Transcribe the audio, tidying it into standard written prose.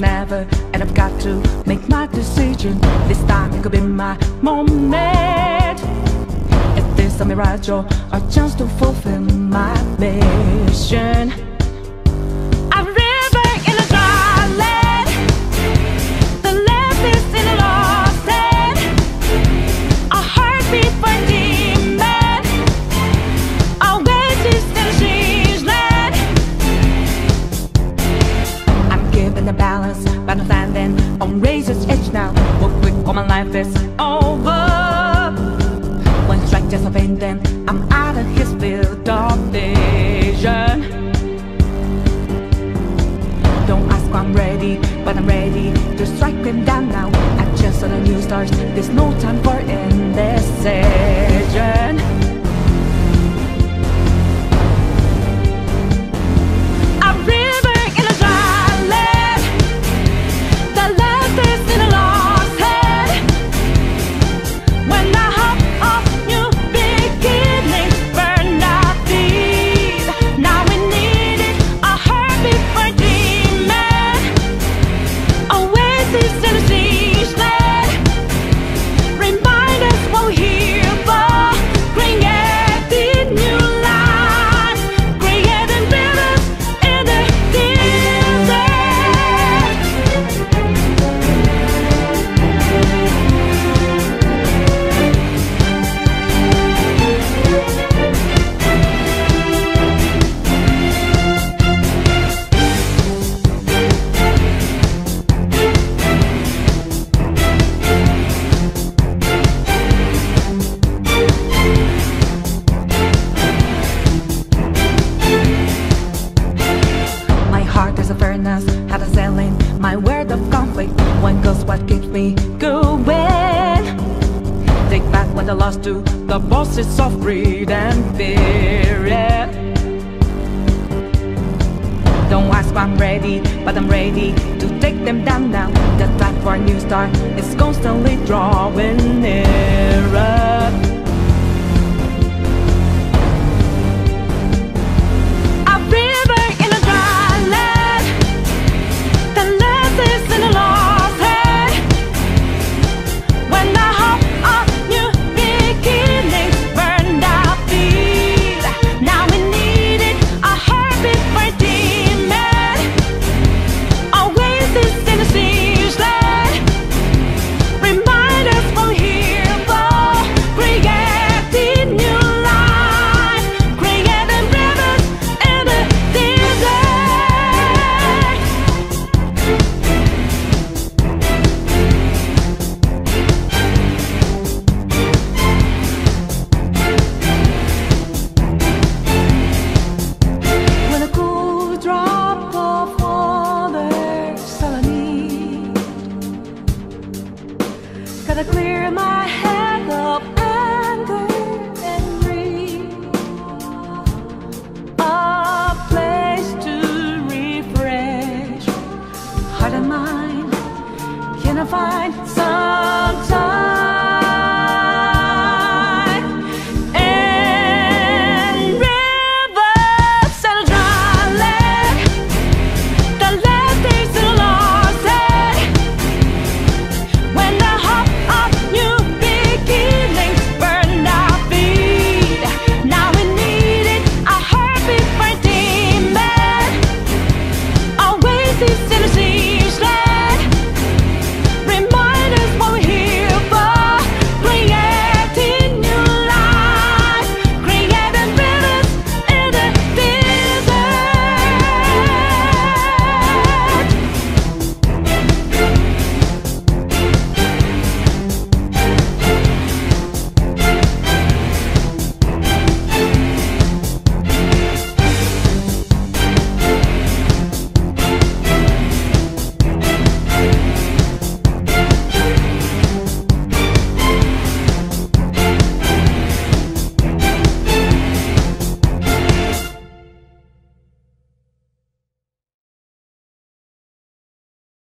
never, and I've got to make my decision. This time could be my moment. Is this a mirage or a chance to fulfill my mission? I'm living in a dry land. The left is in a lost land. A heartbeat for demon. Always is in a change land. I'm giving the balance, but I'm standing on razor's edge now. Real quick, all my life is over. One strike just offend them, I'm out of his field of vision. Don't ask why I'm ready, but I'm ready to strike them down now. I just saw the new stars, there's no time for indecision. I'm living in a dry land. The left is in a lost head. When I hop off new beginnings, burn our feet. Now we need it, a heartbeat for demon. Oasis in a siege land. Remind us what we're here for. Creating new life, creating rivers in the desert. My heart is a furnace, had a selling my word of conflict. One goes what keeps me going. Take back what I lost to the bosses of greed and fear. Yeah. Don't ask if I'm ready, but I'm ready to take them down now. The time for a new start is constantly drawing nearer. I'm living in a dry land. The left is in a lost head. When I hop off new beginnings, burn our feet. Now we need it, a heartbeat for demon. Always is in a siege land. Remind us what we're here for. Creating new life, creating rivers in the desert. When a cool drop of water's all I need, gotta clear my head of anger and greed. A place to refresh heart and mind. Can I find some time? And rivers and dry land. The last days in a lost head. When I hop off new beginnings, burn our feet. Now we need it, a heartbeat for demon. Always is in a